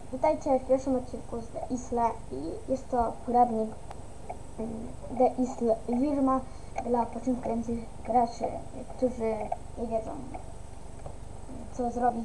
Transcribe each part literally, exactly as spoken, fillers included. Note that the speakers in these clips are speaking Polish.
Witajcie w pierwszym odcinku z The Isle i jest to poradnik The Isle Wirma dla początkujących graczy, którzy nie wiedzą, co zrobić.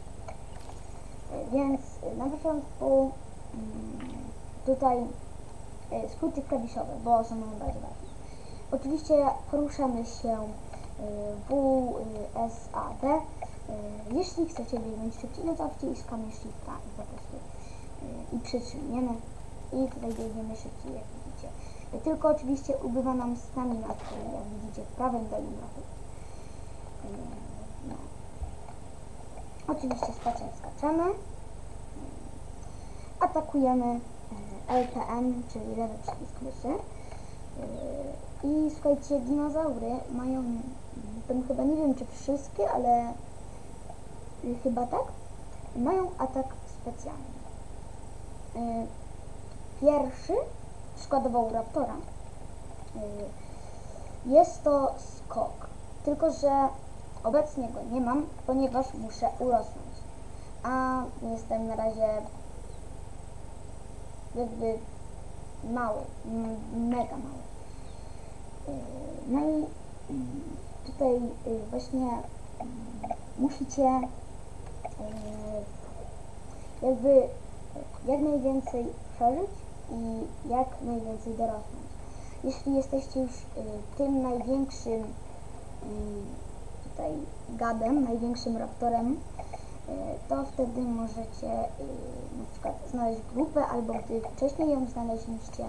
Więc na początku tutaj skróty klawiszowe, bo są one bardzo ważne. Oczywiście poruszamy się W, S, A, D. Jeśli chcecie biegnąć szybciej, no to wciskamy shifta i po prostu i przytrzymujemy i tutaj biegniemy szybciej, jak widzicie. Tylko oczywiście ubywa nam stamina, który jak widzicie w prawym dolnym rogu. No. Oczywiście spacją skaczemy, atakujemy L P M, czyli lewy przycisk myszy. I słuchajcie, dinozaury mają, tam chyba nie wiem czy wszystkie, ale chyba tak, mają atak specjalny. Pierwszy, przykładowo u raptora, jest to skok, tylko że obecnie go nie mam, ponieważ muszę urosnąć, a jestem na razie jakby mały, mega mały. No i tutaj właśnie musicie jakby jak najwięcej przeżyć i jak najwięcej dorosnąć. Jeśli jesteście już tym największym tutaj gadem, największym raptorem, to wtedy możecie na przykład znaleźć grupę, albo gdy wcześniej ją znaleźliście,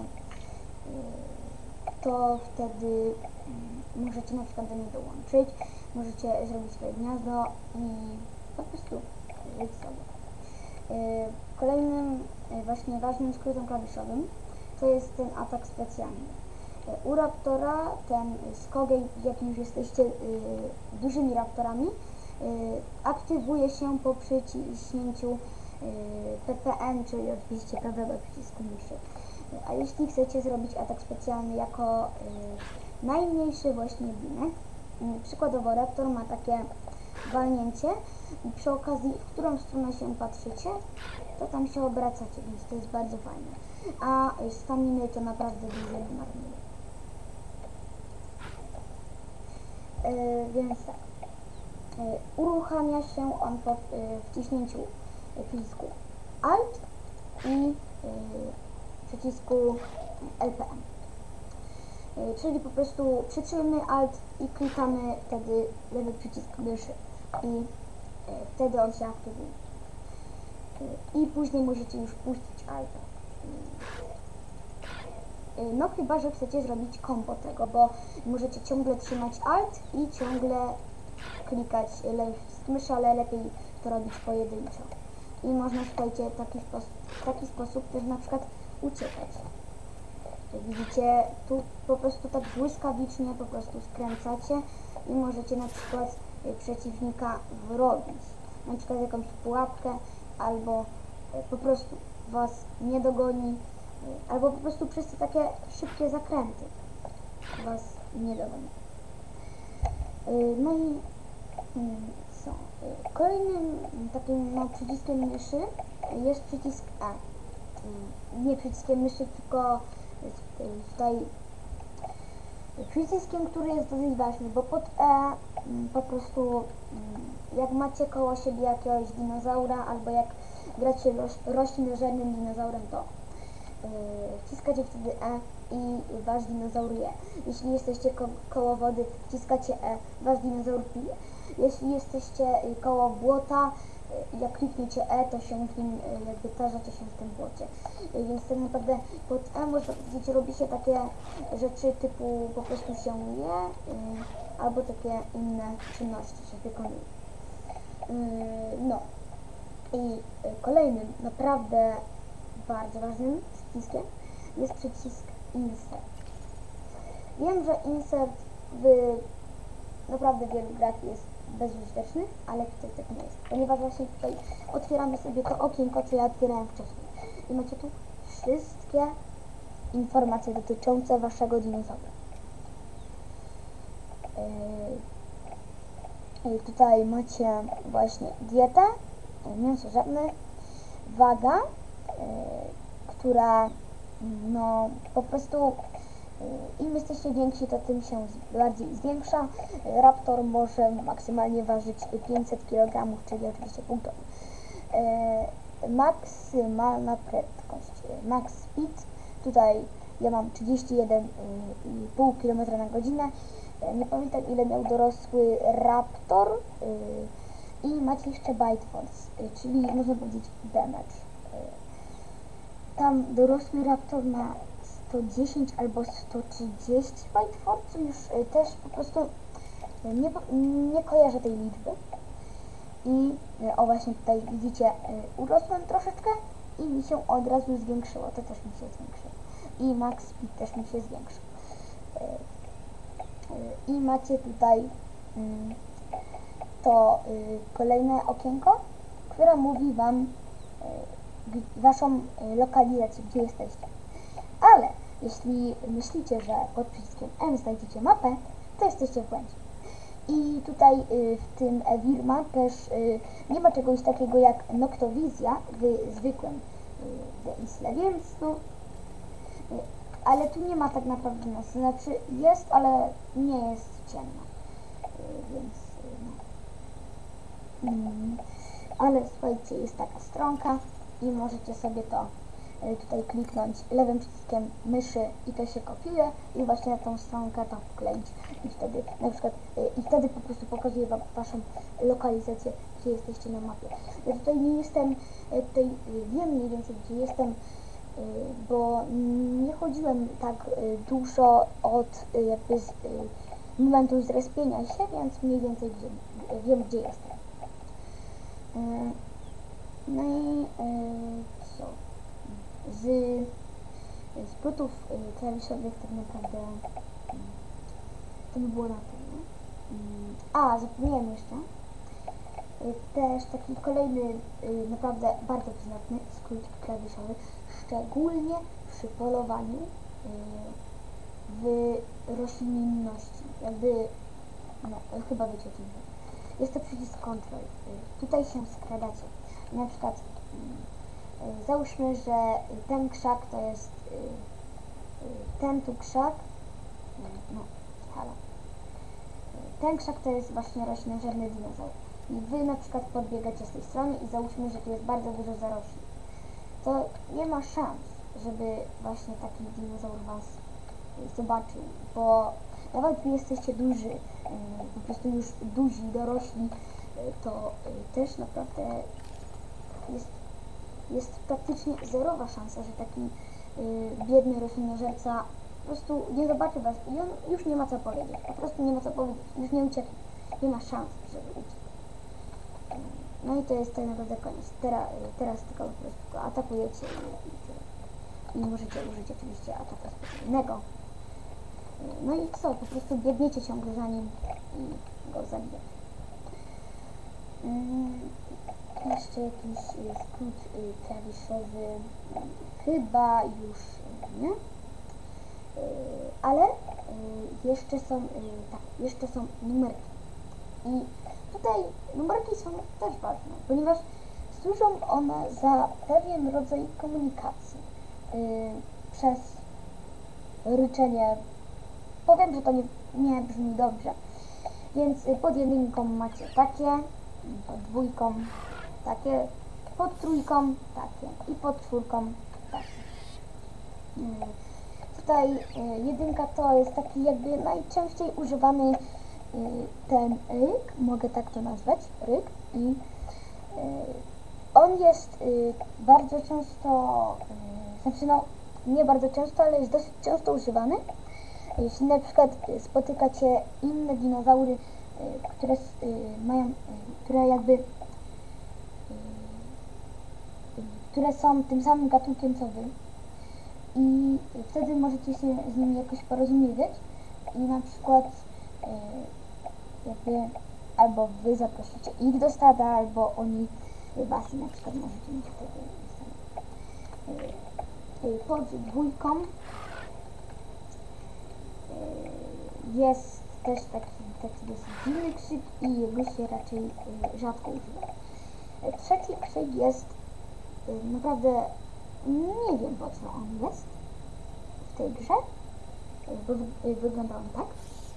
to wtedy możecie na przykład do niej dołączyć, możecie zrobić swoje gniazdo i po prostu żyć sobie. Kolejnym właśnie ważnym skrótem klawiszowym to jest ten atak specjalny. U raptora ten skok, jak już jesteście dużymi raptorami, aktywuje się po przyciśnięciu P P N, czyli oczywiście prawego przycisku myszy. A jeśli chcecie zrobić atak specjalny jako y, najmniejszy właśnie binek, y, przykładowo raptor ma takie walnięcie i przy okazji, w którą stronę się patrzycie, to tam się obracacie, więc to jest bardzo fajne. A staminy to naprawdę dużo nie marnuje. Y, więc tak, y, uruchamia się on po y, wciśnięciu przycisku Alt i y, przycisku L P M. Czyli po prostu przytrzymamy Alt i klikamy wtedy lewy przycisk myszy i wtedy on się aktywuje. I później możecie już puścić Alta. No chyba, że chcecie zrobić kombo tego, bo możecie ciągle trzymać Alt i ciągle klikać lewy przycisk myszy, ale lepiej to robić pojedynczo. I można, słuchajcie, w taki sposób, w taki sposób też na przykład uciekać. Jak widzicie, tu po prostu tak błyskawicznie po prostu skręcacie i możecie na przykład przeciwnika wrobić. Na przykład jakąś pułapkę, albo po prostu was nie dogoni, albo po prostu przez te takie szybkie zakręty was nie dogoni. No i co? Kolejnym takim no, przyciskiem myszy jest przycisk E. Nie przyciskiem myszy, tylko tutaj przyciskiem, który jest dosyć ważny, bo pod E po prostu jak macie koło siebie jakiegoś dinozaura, albo jak gracie roślinożernym dinozaurem, to yy, wciskacie wtedy E i wasz dinozaur je. Jeśli jesteście ko koło wody, wciskacie E, wasz dinozaur pije. Jeśli jesteście koło błota, jak klikniecie E, to się w nim, jakby tarzacie się w tym błocie. Więc tak naprawdę pod E można powiedzieć, robi się takie rzeczy typu po prostu się je, albo takie inne czynności się wykonuje. No i kolejnym, naprawdę bardzo ważnym przyciskiem jest przycisk Insert. Wiem, że Insert w naprawdę wielu grach jest bezużyteczny, ale tutaj tak nie jest, ponieważ właśnie tutaj otwieramy sobie to okienko, co ja otwierałem wcześniej i macie tu wszystkie informacje dotyczące waszego dinozaura. Yy, tutaj macie właśnie dietę, mięso żadne, waga, y, która no po prostu im jesteście więksi, to tym się bardziej zwiększa. Raptor może maksymalnie ważyć pięćset kilogramów, czyli oczywiście pół tony. Maksymalna prędkość, max speed, tutaj ja mam trzydzieści jeden i pół kilometra na godzinę. Nie pamiętam, ile miał dorosły Raptor. I macie jeszcze Bite Force, czyli można powiedzieć damage. Tam dorosły Raptor ma sto dziesięć albo sto trzydzieści Bite Force, już też po prostu nie, nie kojarzę tej liczby. I o, właśnie tutaj widzicie, urosłem troszeczkę i mi się od razu zwiększyło, to też mi się zwiększyło. I max speed też mi się zwiększył. I macie tutaj to kolejne okienko, które mówi wam waszą lokalizację, gdzie jesteście. Ale jeśli myślicie, że pod przyciskiem M znajdziecie mapę, to jesteście w błędzie. I tutaj w tym Wirma też nie ma czegoś takiego jak noktowizja w zwykłym The Isle, więc no, ale tu nie ma tak naprawdę nas, znaczy jest, ale nie jest ciemno, więc no. Mm. Ale słuchajcie, jest taka stronka i możecie sobie to tutaj kliknąć lewym przyciskiem myszy i to się kopiuje i właśnie na tą stronkę to wkleić i wtedy na przykład i wtedy po prostu pokazuje wam waszą lokalizację, gdzie jesteście na mapie. Ja tutaj nie jestem, tutaj wiem mniej więcej gdzie jestem, bo nie chodziłem tak dużo od jakby z momentu zrespienia się, więc mniej więcej gdzie, wiem gdzie jestem. No i co? Z, z płytów klawiszowych tak naprawdę to by było na tyle. A, zapomniałem jeszcze. Też taki kolejny, naprawdę bardzo przydatny skrót klawiszowy, szczególnie przy polowaniu w roślinności. Jakby, no chyba wiecie o czym chodzi. Jest to przycisk Control. Tutaj się skradacie. Na przykład załóżmy, że ten krzak to jest ten tu krzak, no, halo. Ten krzak to jest właśnie roślinożerny dinozaur. I wy na przykład podbiegacie z tej strony i załóżmy, że tu jest bardzo dużo zarośli. To nie ma szans, żeby właśnie taki dinozaur was zobaczył, bo nawet gdy jesteście duży, po prostu już duzi, dorośli, to też naprawdę jest, jest praktycznie zerowa szansa, że taki biedny roślinożerca po prostu nie zobaczy was i on już nie ma co powiedzieć, po prostu nie ma co powiedzieć, już nie ucieknie, nie ma szans, żeby uciekł. No i to jest tak naprawdę koniec. Teraz, teraz tylko po prostu go atakujecie i, i, i możecie użyć oczywiście ataku specjalnego. No i co? Po prostu biegniecie ciągle za nim i go zabijacie. Hmm, jeszcze jakiś skrót klawiszowy chyba już nie. Ale jeszcze są tak, jeszcze są numerki. I tutaj numerki są też ważne, ponieważ służą one za pewien rodzaj komunikacji yy, przez ryczenie. Powiem, że to nie, nie brzmi dobrze, więc pod jedynką macie takie, pod dwójką takie, pod trójką takie i pod czwórką takie. Yy, tutaj yy, jedynka to jest taki jakby najczęściej używany ten ryk, mogę tak to nazwać, ryk, i on jest bardzo często, znaczy no nie bardzo często, ale jest dosyć często używany. Jeśli na przykład spotykacie inne dinozaury, które mają, które jakby, które są tym samym gatunkiem co wy, i wtedy możecie się z nimi jakoś porozumiewać i na przykład jakby albo wy zaprosicie ich do stada, albo oni was i na przykład możecie mieć wtedy pod dwójką jest też taki, taki dosyć dziwny krzyk i jego się raczej rzadko używa. Trzeci krzyk jest y, naprawdę nie wiem, po co on jest w tej grze, y, bo wy- y, wygląda on tak.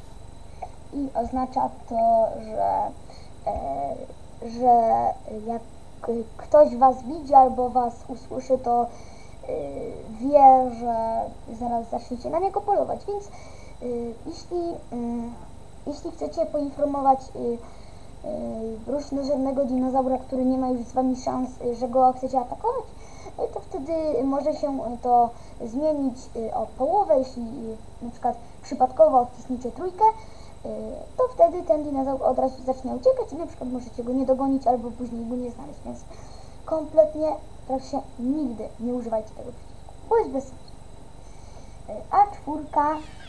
I oznacza to, że, e, że jak y, ktoś was widzi albo was usłyszy, to y, wie, że zaraz zaczniecie na niego polować, więc y, jeśli, y, jeśli chcecie poinformować y, y, różnorodnego dinozaura, który nie ma już z wami szans, y, że go chcecie atakować, y, to wtedy może się to zmienić y, o połowę, jeśli y, na przykład przypadkowo wcisniecie trójkę, y, to wtedy ten dinozaur od razu zacznie uciekać i na przykład możecie go nie dogonić albo później go nie znaleźć, więc kompletnie proszę nigdy nie używajcie tego przycisku, bo jest bez sensu. A czwórka,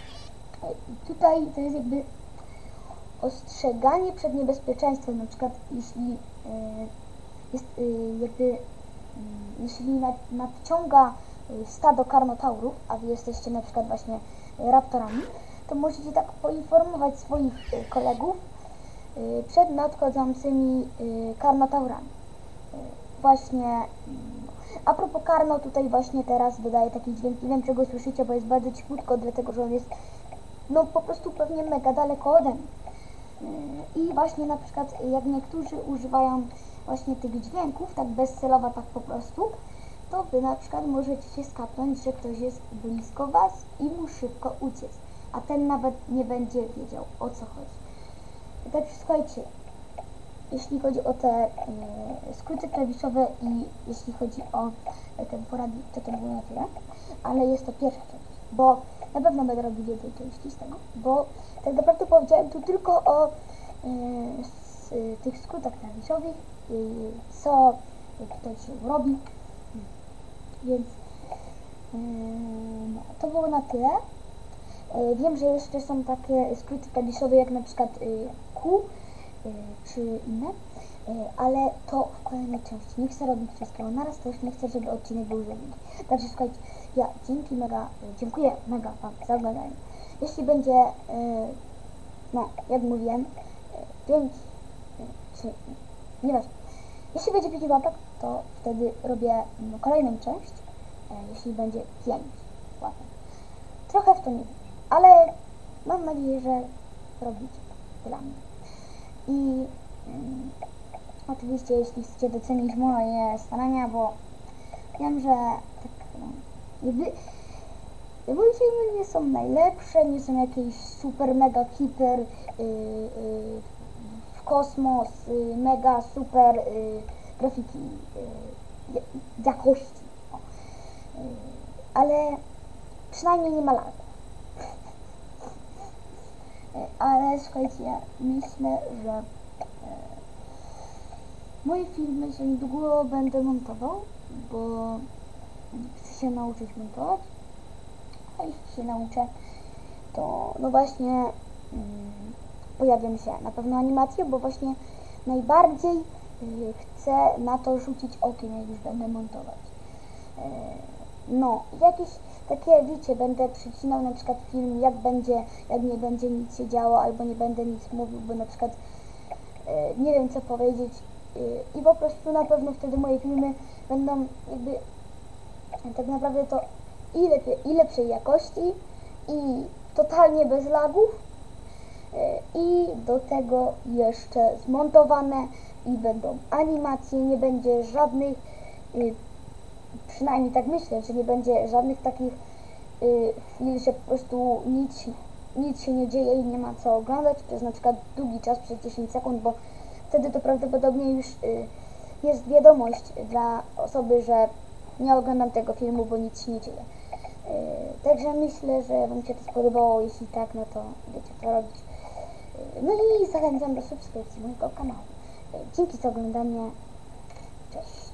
tutaj to jest jakby ostrzeganie przed niebezpieczeństwem, na przykład jeśli jest jakby, jeśli nadciąga stado karnotaurów, a wy jesteście na przykład właśnie raptorami, to możecie tak poinformować swoich kolegów przed nadchodzącymi karnotaurami. Właśnie, a propos Karno, tutaj właśnie teraz wydaje taki dźwięk, nie wiem czego słyszycie, bo jest bardzo cichutko, dlatego że on jest no po prostu pewnie mega daleko ode mnie. I właśnie na przykład jak niektórzy używają właśnie tych dźwięków, tak bezcelowo, tak po prostu, to wy na przykład możecie się skapnąć, że ktoś jest blisko was i mu szybko uciec, a ten nawet nie będzie wiedział, o co chodzi. Także słuchajcie, jeśli chodzi o te e, skróty klawiszowe i jeśli chodzi o e, ten poradnik, to to było na tyle, ale jest to pierwsza część, bo na pewno będę robił więcej części z tego, bo tak naprawdę powiedziałem tu tylko o e, s, e, tych skrótach klawiszowych, e, co tutaj się robi, więc e, no, to było na tyle. E, wiem, że jeszcze są takie skróty klawiszowe jak na przykład e, Q, czy inne, ale to w kolejnej części. Nie chcę robić wszystkiego naraz, to już nie chcę, żeby odcinek był za długi. Także słuchajcie, ja dzięki mega, dziękuję mega wam za oglądanie. Jeśli będzie, no jak mówiłem, pięć, czy nieważne, jeśli będzie pięć łapek, to wtedy robię kolejną część, jeśli będzie pięć łapek. Trochę w to nie wiem, ale mam nadzieję, że robicie dla mnie. I um, oczywiście jeśli chcecie docenić moje starania, bo wiem, że tak no, jakby moje filmy nie są najlepsze, nie są jakieś super mega hiper yy, yy, w kosmos, yy, mega super yy, grafiki yy, jakości, o. Yy, ale przynajmniej nie ma lagów. Ale słuchajcie, ja myślę, że e, moje filmy za niedługo będę montował, bo chcę się nauczyć montować, a jeśli się nauczę, to no właśnie mm, pojawią się na pewno animacje, bo właśnie najbardziej y, chcę na to rzucić okiem, jak już będę montować. E, no, jakieś takie, wiecie, będę przycinał na przykład film, jak będzie, jak nie będzie nic się działo, albo nie będę nic mówił, bo na przykład e, nie wiem co powiedzieć e, i po prostu na pewno wtedy moje filmy będą jakby tak naprawdę to i, lepiej, i lepszej jakości i totalnie bez lagów e, i do tego jeszcze zmontowane i będą animacje, nie będzie żadnych e, przynajmniej tak myślę, że nie będzie żadnych takich y, chwil, że po prostu nic, nic się nie dzieje i nie ma co oglądać przez na przykład długi czas, przez dziesięć sekund, bo wtedy to prawdopodobnie już y, jest wiadomość dla osoby, że nie oglądam tego filmu, bo nic się nie dzieje. Y, także myślę, że wam się to spodobało, jeśli tak, no to wiecie co robić. Y, no i zachęcam do subskrypcji mojego kanału. Y, dzięki za oglądanie. Cześć.